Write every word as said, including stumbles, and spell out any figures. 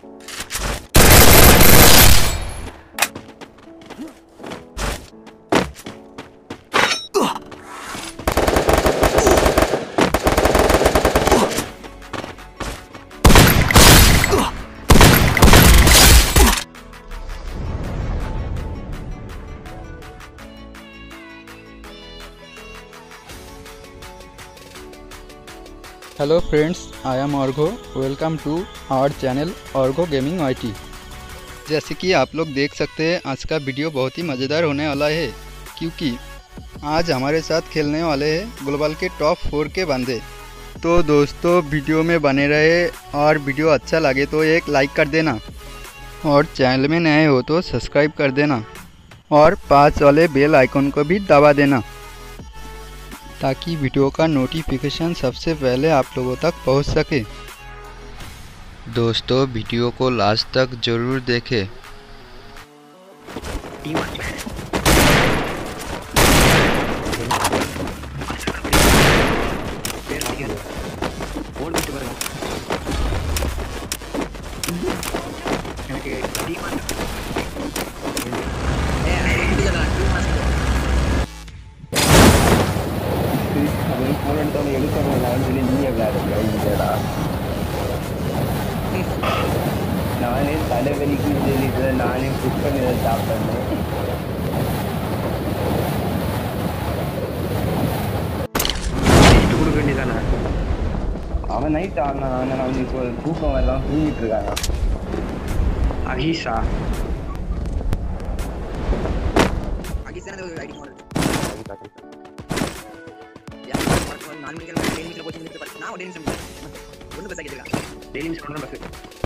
Hello friends, I am Argho. Welcome to our channel Argho gaming I T. जैसे कि आप लोग देख सकते हैं, आज का वीडियो बहुत ही मज़ेदार होने वाला है, क्योंकि आज हमारे साथ खेलने वाले हैं ग्लोबल के टॉप फोर के बंदे। तो दोस्तों, वीडियो में बने रहे और वीडियो अच्छा लगे तो एक लाइक कर देना, और चैनल में नए हो तो सब्सक्राइब कर देना, और पास वाले बेल आइकन को भी दबा देना, ताकि वीडियो का नोटिफिकेशन सबसे पहले आप लोगों तक पहुंच सके। दोस्तों, वीडियो को लास्ट तक जरूर देखें। நானே தலைவலிக்கு சொல்லிட்டு நானே குக் பண்ணி சாப்பிட்டேன். கொடுக்க வேண்டியதானே? அவன் நைட் ஆனான். ஆனால் அவன் இப்போ தூக்கம் வரலாம், தூங்கிட்டு இருக்காங்க. அகீஷா டெய்லி மிஸ் பண்ண பஸ்